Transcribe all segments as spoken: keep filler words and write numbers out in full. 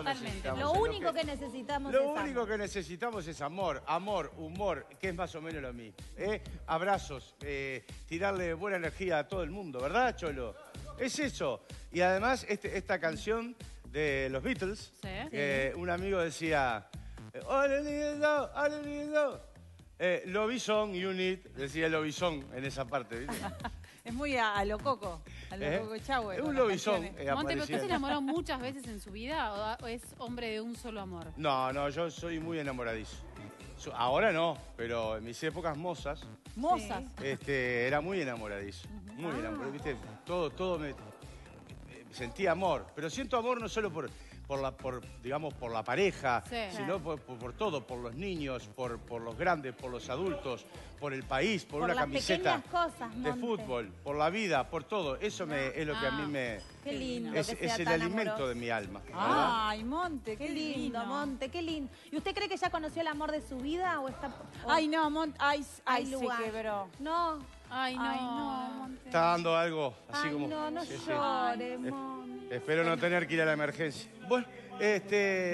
Totalmente. necesitamos. Lo es único que necesitamos Lo es único amor. que necesitamos es amor, amor, humor, que es más o menos lo mismo. ¿eh? Abrazos, eh, tirarle buena energía a todo el mundo, ¿verdad, Cholo? Es eso. Y además, este, esta canción de los Beatles, Sí. eh, un amigo decía, all I need is love, all I need is love. Eh, Lobizón, you need, decía Lobizón en esa parte, ¿viste? Es muy a, a lo coco, a lo ¿Eh? coco Chahue. Es con un las lobizón. canciones. eh, Monte, ¿pero usted aparecía. se enamoró muchas veces en su vida o, o es hombre de un solo amor? No, no, yo soy muy enamoradizo. So- Ahora no, pero en mis épocas mozas, Mozas. este, era muy enamoradizo. Muy enamorado, ¿viste? Todo, todo me... Sentía amor, pero siento amor no solo por, por, la, por digamos, por la pareja, Sí. sino por, por- por todo, por los niños, por, por los grandes, por los adultos, por el país, por, Por una las camiseta pequeñas cosas, de Monte. fútbol, por la vida, por todo. Eso me, es lo que a mí me... Qué lindo Es, que sea es el tan alimento amoroso. de mi alma. ¿verdad? Ay, Monte, qué, Qué lindo, divino. Monte, qué lindo. ¿Y usted cree que ya conoció el amor de su vida o está... o Ay, no, Monte, ay, hay ay, se lugar? quebró. No. Ay, no. Ay, no, Monte. Está dando algo así Ay, como... no, no Sí, sí. llore, Es- Monte. Espero no tener que ir a la emergencia. Bueno, este...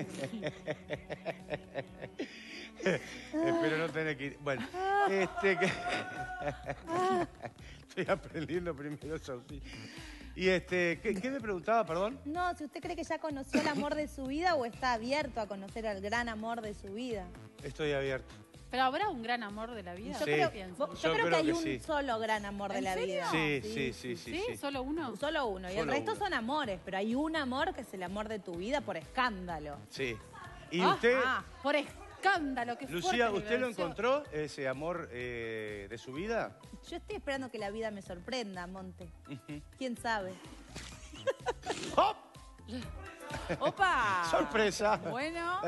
Espero no tener que ir... Bueno, este... que- Estoy aprendiendo primero auxilio. Y este... ¿qué, qué me preguntaba, perdón? No, si usted cree que ya conoció el amor de su vida o está abierto a conocer al gran amor de su vida. Estoy abierto. ¿Pero habrá un gran amor de la vida? Yo Sí. creo, Pienso. vos- yo Yo creo que creo hay que un sí. solo gran amor de ¿En la serio? vida. Sí, sí, sí, sí, ¿Sí? sí. ¿Solo uno? Solo uno. Y el Solo resto uno. son amores, pero hay un amor que es el amor de tu vida por escándalo. Sí. ¿Y Ah, usted, ah, por escándalo, qué fuerte Lucía, la usted lo versión. encontró, ese amor eh, de su vida? Yo estoy esperando que la vida me sorprenda, Monte. ¿Quién sabe? ¡Hop! ¡Opa! ¡Sorpresa! Bueno.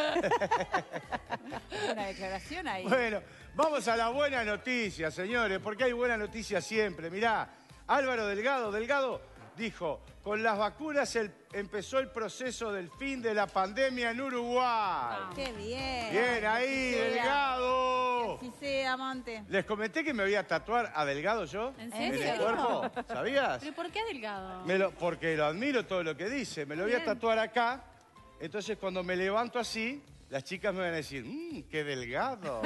Una declaración ahí. Bueno, vamos a la buena noticia, señores, porque hay buena noticia siempre. Mirá, Álvaro Delgado, Delgado dijo, con las vacunas el- empezó el proceso del fin de la pandemia en Uruguay. ¡Qué bien! Bien, ahí, sea. Delgado. Sí, sea, Monte. Les comenté que me voy a tatuar a Delgado yo. ¿En En serio? el cuerpo, ¿sabías? ¿Pero por qué delgado? Me lo- porque lo admiro todo lo que dice. Me lo voy a tatuar acá. Entonces, cuando me levanto así, las chicas me van a decir, mmm, qué delgado.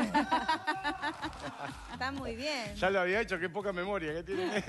Está muy bien. Ya lo había hecho, qué poca memoria que tiene.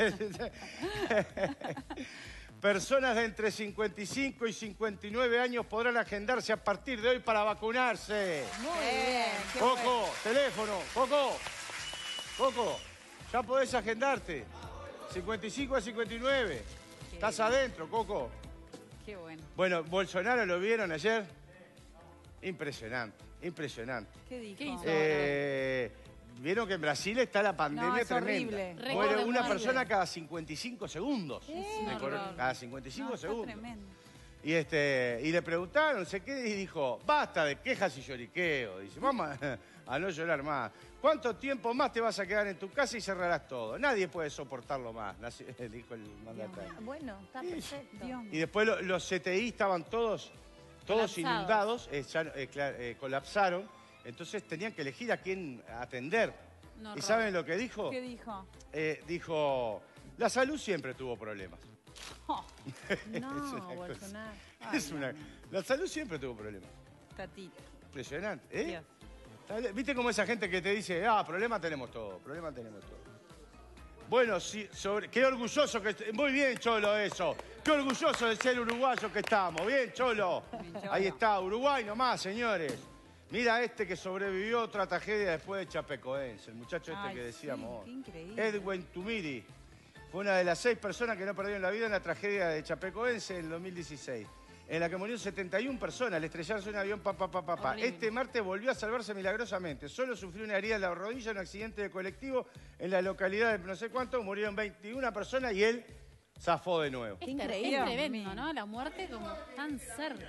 Personas de entre cincuenta y cinco y cincuenta y nueve años podrán agendarse a partir de hoy para vacunarse. Muy bien. Qué Coco, bueno. teléfono, Coco. Coco, ya podés agendarte. cincuenta y cinco a cincuenta y nueve. Estás adentro, Coco. Qué bueno. Bueno, Bolsonaro lo vieron ayer. Impresionante, impresionante. ¿Qué dijo? ¿Qué hizo? Eh, Vieron que en Brasil está la pandemia No, es tremenda. horrible. Récord Muere de una muertes. persona cada cincuenta y cinco segundos. un De cor- horror. Cada cincuenta y cinco No, está segundos. tremendo. Y, este, y le preguntaron, no sé qué, y dijo, basta de quejas y lloriqueo. Dice, vamos a, a no llorar más. ¿Cuánto tiempo más te vas a quedar en tu casa y cerrarás todo? Nadie puede soportarlo más, nació- dijo el mandatario. Bueno, está perfecto. Dios Y después lo- los C T I estaban todos, todos Colapsados. inundados, eh, ya, eh, cla- eh, colapsaron. Entonces tenían que elegir a quién atender. Un ¿Y horror. saben lo que dijo? ¿Qué dijo? Eh, dijo, la salud siempre tuvo problemas. Oh, No, una Bolsonaro. Es una- la salud siempre tuvo problemas. tatita. Impresionante, ¿eh? Dios. ¿Sabes? ¿Viste cómo esa gente que te dice, ah, problema tenemos todo, problema tenemos todo? Bueno, sí, sobre, qué orgulloso que... est- Muy bien, Cholo, eso. Qué orgulloso de ser uruguayo que estamos. Bien, Cholo. Bien, Cholo. Ahí está, Uruguay nomás, señores. Mira este que sobrevivió a otra tragedia después de Chapecoense, el muchacho este Ay, que decíamos. sí, qué increíble. Edwin Tumiri. Fue una de las seis personas que no perdieron la vida en la tragedia de Chapecoense en el dos mil dieciséis, en la que murieron setenta y una personas al estrellarse un avión, pa, pa, pa, pa, pa. Horrible. Este martes volvió a salvarse milagrosamente. Solo sufrió una herida en la rodilla en un accidente de colectivo en la localidad de no sé cuánto. Murieron veintiuna personas y él zafó de nuevo. Es, increíble. es tremendo, Dios ¿no? La muerte como tan cerca.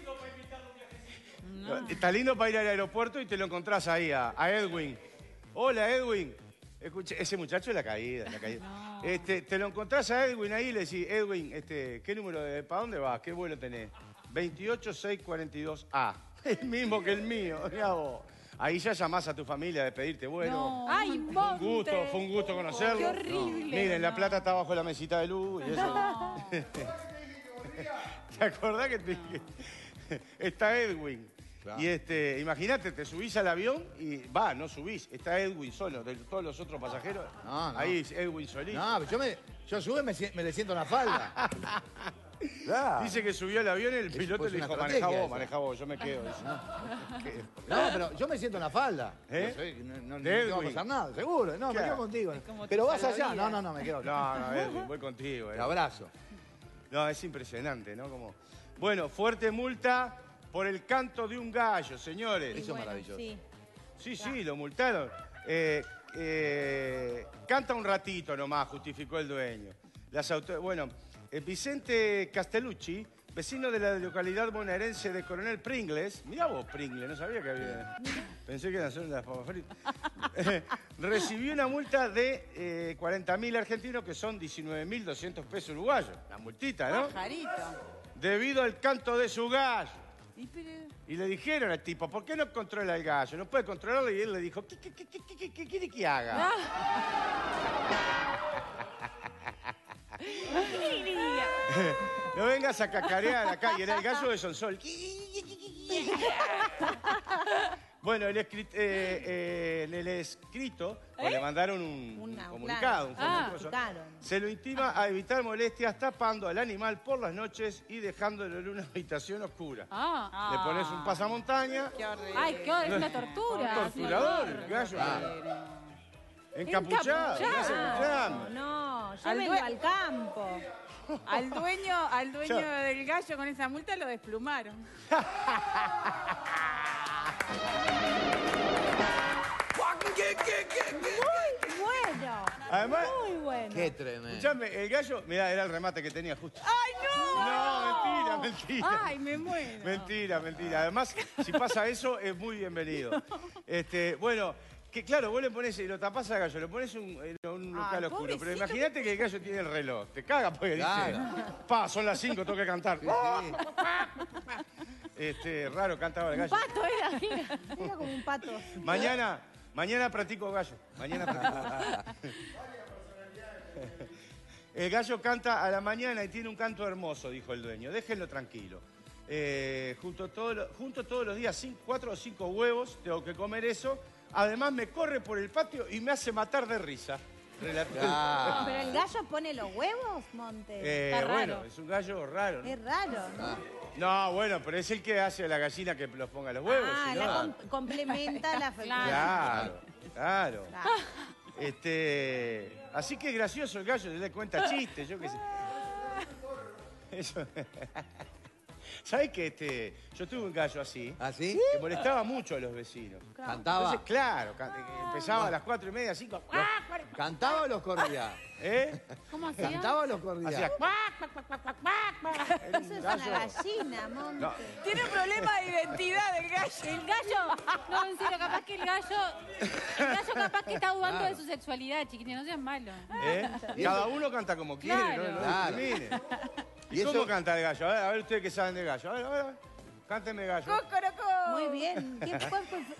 Está lindo para ir al aeropuerto y te lo encontrás ahí a, a Edwin. Hola, Edwin. Escuche, ese muchacho es la caída, la caída. Este, te lo encontrás a Edwin ahí y le decís, Edwin, este, ¿qué número de, para dónde vas? ¿Qué vuelo tenés? veintiocho seiscientos cuarenta y dos A. El mismo que el mío, mirá vos. Ahí ya llamás a tu familia a despedirte. Bueno, No. Ay, fue un Monte. gusto, fue un gusto conocerlo. Qué horrible. Miren, la No. plata está bajo la mesita de luz y eso. No. ¿Te acordás que te dije? está Edwin. Claro. Y este, imagínate, te subís al avión y va, no subís, está Edwin solo, de todos los otros pasajeros. No, no. Ahí es Edwin solito. No, pero yo, me, yo sube me, si- me le siento en la falda. Claro. Dice que subió al avión y el Es, piloto pues, le una dijo, estrategia maneja vos, esa. maneja vos, yo me quedo. Dice. ¿Qué? No, pero yo me siento en la falda. ¿Eh? No, soy- no, no, no De te va a Edwin. pasar nada, seguro. No, me Claro. quedo contigo. como Pero tu vas allá. salvavidas. No, no, no, me quedo. No, no, Edwin, voy contigo. Te Edwin. abrazo. No, es impresionante, ¿no? Como... Bueno, fuerte multa por el canto de un gallo, señores. Eso es maravilloso. Sí. Sí, sí, lo multaron. Eh, eh, canta un ratito nomás, justificó el dueño. Las auto- Bueno, eh, Vicente Castellucci, vecino de la localidad bonaerense de Coronel Pringles, mirá vos Pringles, no sabía que había... Pensé que eran solo las papas fritas. Eh, recibió una multa de eh, cuarenta mil argentinos, que son diecinueve mil doscientos pesos uruguayos. La multita, ¿no? Pajarito. Debido al canto de su gallo. Y pero... Y le dijeron al tipo, ¿por qué no controla el gallo? No puede controlarlo. Y él le dijo, ¿qué, qué, qué, qué, qué, qué quiere que haga? No vengas a cacarear acá. Y era el gallo de Sonsol. Bueno, el escrit- eh, eh, en el escrito pues, le mandaron un, un Una- comunicado, un claro. Ah. comunicado. Claro. Se lo intima a evitar molestias tapando al animal por las noches y dejándolo en una habitación oscura. Ah. Le pones un pasamontaña, Qué horrible. Ay, qué horror, es una tortura. un torturador, el gallo. Encapuchado. le hace No, encapuchado. no, Al llévenlo due- al campo. Al dueño, al dueño Ya. del gallo con esa multa lo desplumaron. Bueno, Además, muy bueno. Qué tremendo. escuchame, el gallo, mirá, era el remate que tenía justo. ¡Ay, no! No, mentira, mentira. ¡Ay, me muero! Mentira, mentira. Además, si pasa eso, es muy bienvenido. Este, bueno, que claro, vos le pones y lo tapás al gallo, le pones un, en un local Ay, oscuro. Pero pobrecito. imagínate que el gallo tiene el reloj. Te caga porque Claro. dice, pa, son las cinco, tengo que cantar. Sí, sí. Este, raro cantaba el gallo. Pato era, mira. Era como un pato. Mañana, mañana practico gallo. Mañana practico gallo. El gallo canta a la mañana y tiene un canto hermoso, dijo el dueño. Déjenlo tranquilo. Eh, junto, todo lo- junto todos los días, cinco, cuatro o cinco huevos, tengo que comer eso. Además me corre por el patio y me hace matar de risa. Relat- Claro. Pero el gallo pone los huevos, Monte. Eh, Está raro. bueno, es un gallo raro, ¿no? Es raro, ¿no? No, bueno, pero es el que hace a la gallina que los ponga los huevos. ah, si la no- com- complementa la felicidad. Claro, claro. Claro. Este, así que es gracioso el gallo, le cuenta chistes, yo qué sé. Eso. ¿Sabes qué? Este, yo tuve un gallo así, ¿Ah, sí? que molestaba mucho a los vecinos. ¿Cantaba? Entonces, claro, can- empezaba a las cuatro y media, cinco. ¿Cantaba o los corría? ¿Eh? ¿Cómo hacía? ¿Cantaba o los corría? Hacía Era Eso un es una gallo. gallina, Monte. No. Tiene un problema de identidad el gallo. El gallo, no, en serio, capaz que el gallo, el gallo capaz que está dudando de su sexualidad, chiquitín, no seas malo. ¿Eh? Cada uno canta como quiere, Claro. no, no Claro. discrimine. ¿Y ¿Y cómo eso? canta el gallo? A ver, a ver ustedes que saben de gallo. A ver, a ver, a ver. Cánteme gallo. ¡Cocorocó! Muy bien. ¿Qué fue?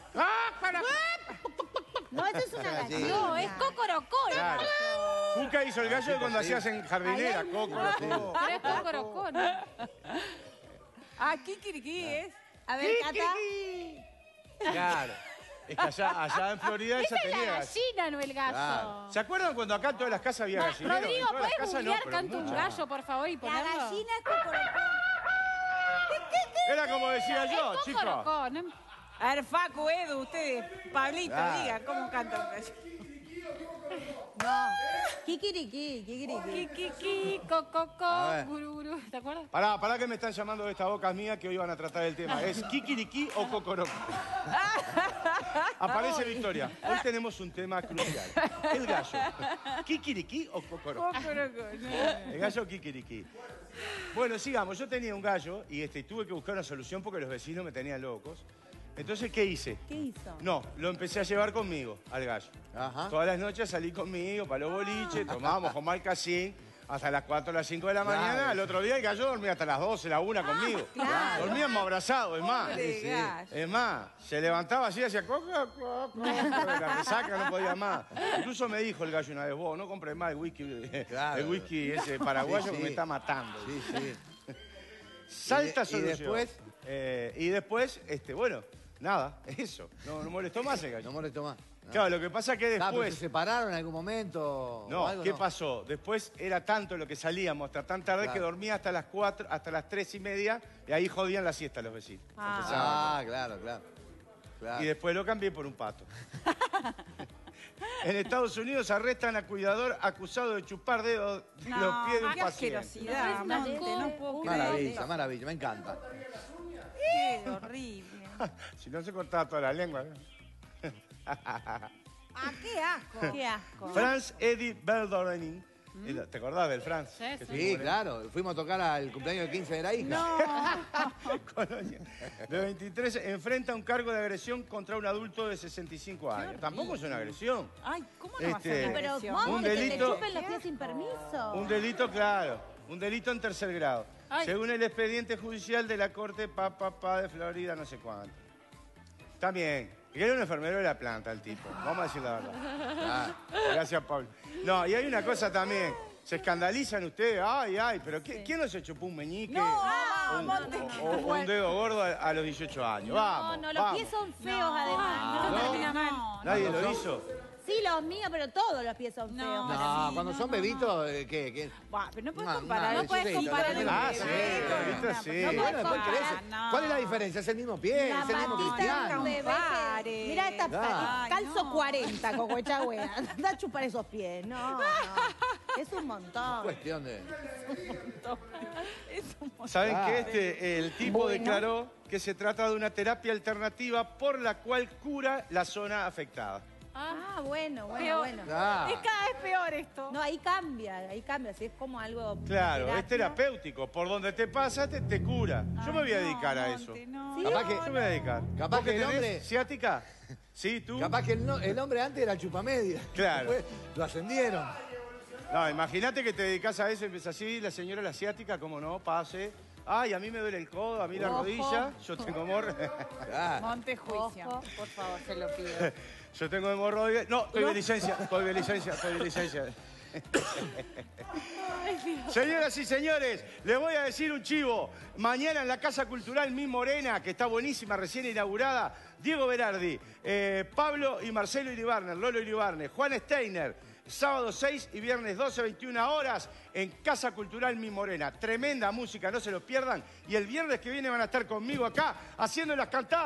No, eso es una Sí. gallina. No, es cocorocó. Claro. Cuca hizo el gallo cuando sí. hacías en jardinera, Ay, ay, coco, sí. coco. Pero es cocorocó, ¿no? Ah, Kikiriki es. A ver, Cata. Claro. Es que allá, allá en Florida Esa esa es la tenía gallo. gallina, no el gallo. Claro. ¿Se acuerdan cuando acá en todas las casas había gallineros? Rodrigo, En todas las ¿puedes casas no, googlear pero canto un muchas. gallo, por favor, y La ponerlo? gallina es cocorocó. Era como decía yo, Es chicos. cocorocó, ¿no? A ver, Facu, Edu, ustedes. Pablito, Claro. diga, ¿cómo canta un gallo? No. Kikiriki, kikiriki. Kikiki, cococó, A ver. gururu, ¿te acuerdas? Pará, pará que me están llamando de esta boca mía que hoy van a tratar el tema. ¿Es kikiriki o cocoroco? Aparece Victoria. Hoy tenemos un tema crucial. El gallo. ¿Kikiriki o cocoroco? Cocorocó, no. El gallo kikiriki. Bueno, sigamos. Yo tenía un gallo y este, tuve que buscar una solución porque los vecinos me tenían locos. Entonces, ¿qué hice? ¿Qué hizo? No, lo empecé a llevar conmigo, al gallo. Ajá. Todas las noches salí conmigo para los boliches, tomábamos con Marcasín hasta las cuatro o las cinco de la Claro. mañana. Al otro día el gallo dormía hasta las doce, la una conmigo. claro. Dormíamos abrazados, es más. Pobre sí. gallo. Es más, se levantaba así, hacía coca, coca, coca, la resaca, no podía más. Incluso me dijo el gallo una vez, vos no compres más el whisky, Claro. el whisky ese paraguayo Sí, que sí. me está matando. Sí, sí. Salta y, de- y solución. después, Eh, y después, este, bueno, nada, eso. No, no molestó más el gallo. No molestó más. No. Claro, lo que pasa es que Ah, pero después... ¿se separaron en algún momento? No, o algo? ¿qué No. pasó? Después era tanto lo que salíamos hasta tan tarde Claro. que dormía hasta las cuatro, hasta las tres y media, y ahí jodían la siesta los vecinos. Empezaban. Ah, claro, claro. claro. Y después lo cambié por un pato. En Estados Unidos arrestan a cuidador acusado de chupar dedos de No, los pies de un qué paciente. asquerosidad, una Monte, cosa- no puedo creer. Maravilla, maravilla, me encanta. Qué horrible. Si no se cortaba toda la lengua. ¿no? Ah, qué asco. Qué asco. Franz Eddie Beldorening. ¿Te acordás del Franz? Sí, Que sí. se Sí, murió. claro. Fuimos a tocar al cumpleaños del quince de la hija. Colonia. De veintitrés, enfrenta un cargo de agresión contra un adulto de sesenta y cinco años. Tampoco es una agresión. Ay, ¿cómo no va a ser Este, una Pero, agresión? ¿cómo Un que te delito- chupen los pies sin permiso? Un delito, claro. Un delito en tercer grado. Ay. Según el expediente judicial de la Corte pa, pa, pa de Florida, no sé cuánto. También. Que era un enfermero de la planta, el tipo. Vamos a decir la verdad. Ah, Gracias, Pablo. No, y hay una cosa también. Se escandalizan ustedes. Ay, ay, pero ¿qué- ¿quién no se chupó un meñique? No, un, Monte. o, o un dedo gordo a, a los dieciocho años. No, vamos, no, los vamos. pies son feos además. ¿no? No, termina mal. Nadie lo hizo. Sí, los míos, pero todos los pies son feos. No. para no, mí. cuando son bebitos, eh, ¿qué? ¿Qué? Buah, pero no puedes Una- comparar. una No puedes bebecita, comparar el Ah, bebé sí, con bebito, una sí. persona. No Bueno, puedes después comparar. querés- no. ¿Cuál es la diferencia? Es el mismo pie, La es el mismo patita cristiano. de un bebé que... Compare. Mirá esta Ay, calzo no. cuarenta, Cocoechagüea. Anda a chupar esos pies. No, no. Es un montón. Cuestión de... Es un montón. ¿Saben Ah. que este, el tipo Bueno. declaró que se trata de una terapia alternativa por la cual cura la zona afectada? Ah, bueno, bueno, Peor. bueno. Ah. Es cada vez peor esto. No, ahí cambia, ahí cambia. Si es como algo... Claro, terapia. es terapéutico. Por donde te pasa, te, te cura. Yo me voy a Ay, no, dedicar a Monte, eso. no. Sí, Capaz que- Yo me voy a dedicar. Capaz ¿Vos que el tenés hombre- ciática? Sí, tú. Capaz que el, no- el hombre antes era chupamedia. Claro. Después lo ascendieron. No, imagínate que te dedicas a eso y empiezas así, la señora la asiática, como no, pase. Ay, a mí me duele el codo, a mí la Ojo. rodilla, yo tengo hemorro... Ah, Monte juicio. Ojo. Por favor, se lo pido. Yo tengo hemorroides. No, estoy de licencia, estoy de licencia, estoy de licencia. Señoras y señores, les voy a decir un chivo. Mañana en la Casa Cultural Mi Morena, que está buenísima, recién inaugurada, Diego Berardi, eh, Pablo y Marcelo Iribarne, Lolo Iribarne, Juan Steiner, sábado seis y viernes doce, veintiuna horas en Casa Cultural Mi Morena. Tremenda música, no se lo pierdan. Y el viernes que viene van a estar conmigo acá haciendo las cantadas.